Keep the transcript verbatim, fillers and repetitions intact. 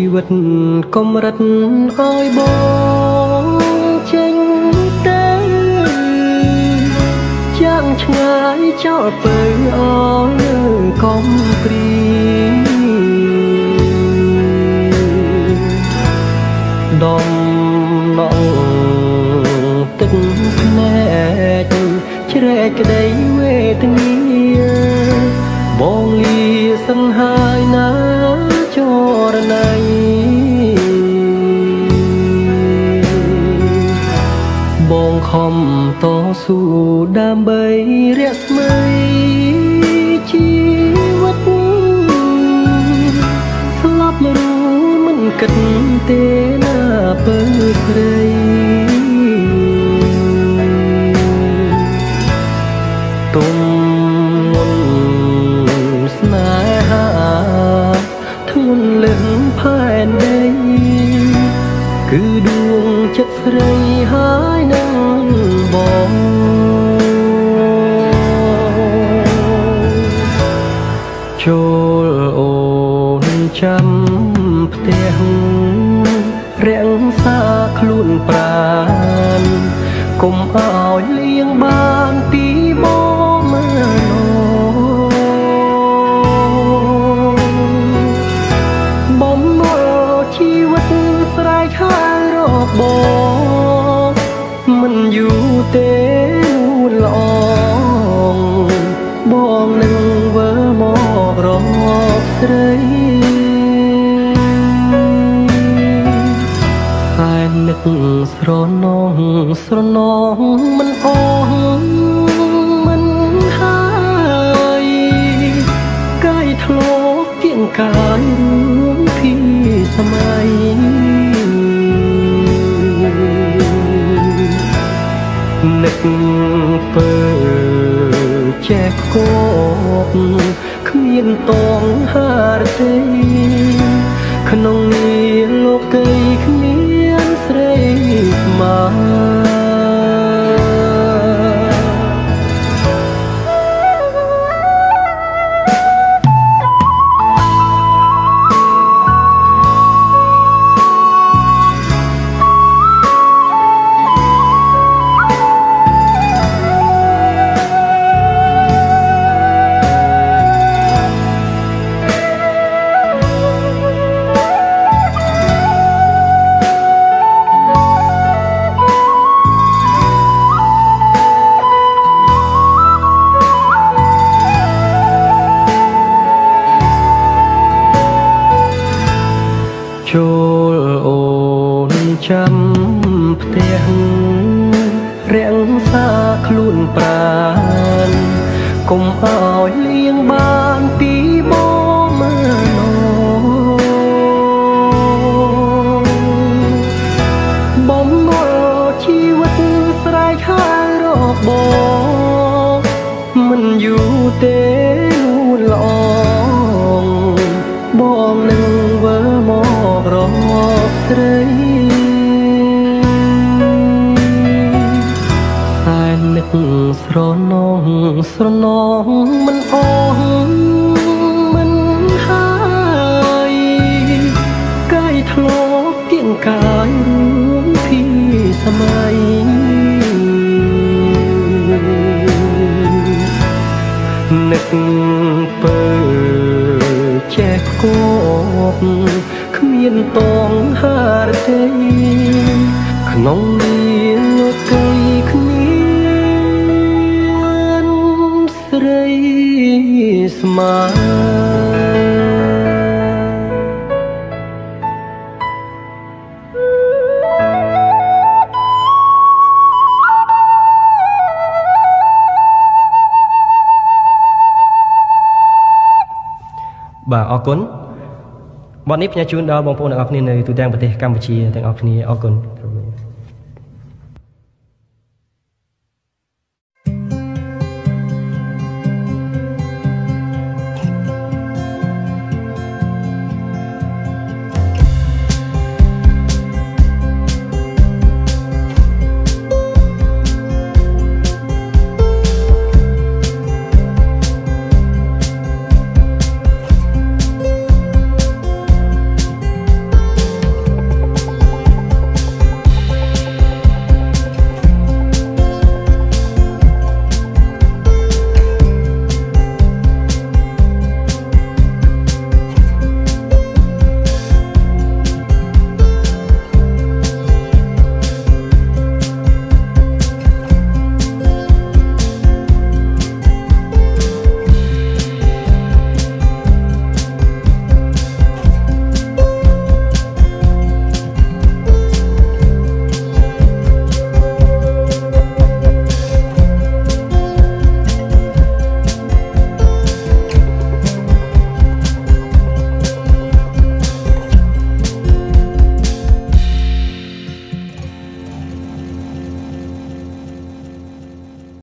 វិតកំរិតឲ្យបងចេញទៅចាំងឆ្ងាយចោលពើអើកំព្រីដំណងទឹកភ្នែកជ្រែកក្តីវេទនាបងលាសិនហើយណាចរណៃបងខំតស៊ូដើម្បីរស្មីជីវិតស្លាប់មិនรู้មិនគិតទេណាពើស្រីទុំមុនស្នេហាធ្ងន់លឹងផែនដីគឺដួងចិត្តស្រីហើយនឹងបងចូលអូនចាំផ្ទះរាំងសាខ្លួនប្រាណកុំឲ្យលៀងបានពីបងមើលបំណុលជីវិតស្រែកហើយរកបងមិនយូរទេនួនល្អបងនឹងវើមករកស្រីសែននឹកស្រណងស្រណងមិនអស់មិនហើយកាយធ្លាប់គៀងកាយរឿងពីសម័យនឹកពើចេះគប់គ្មានតងហារទេក្នុងនេះលោកីគ្មានស្រីស្មើចូលអូនចាំផ្ទះរាំងសាខ្លួនប្រាណកុំឲ្យលៀងបានពីបងមើលបំណុលជីវិតស្រែកហើយរកបងមិនយូរទេនួនល្អបងនឹងវើមករកស្រីសែននឹកស្រណងស្រណងមិនអស់មិនហើយកាយធ្លាប់គៀងកាយរឿងពីសម័យនឹកពើចេះគប់គ្មានតងហារទេក្នុងនេះលោកីគ្មានស្រីស្មើបាទអរគុណបទនេះផ្ញើជូនដល់បងប្អូនទាំងអស់គ្នានៅទូទាំងប្រទេសកម្ពុជាទាំងអស់គ្នាអរគុណ